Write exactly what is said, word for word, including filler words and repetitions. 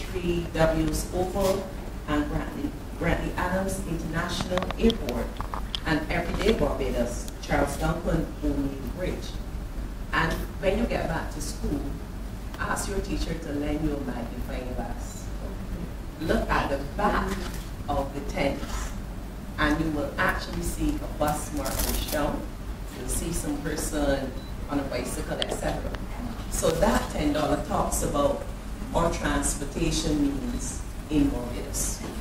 three W's Oval and Grantley, Grantley Adams International Airport, and Everyday Barbados, Charles Duncan Only Bridge. And when you get back to school, ask your teacher to lend you a magnifying glass. Look at the back of the tents, and you will actually see a bus marked down. You'll see some person on a bicycle, et cetera. So that ten dollars talks about our transportation means in Barbados.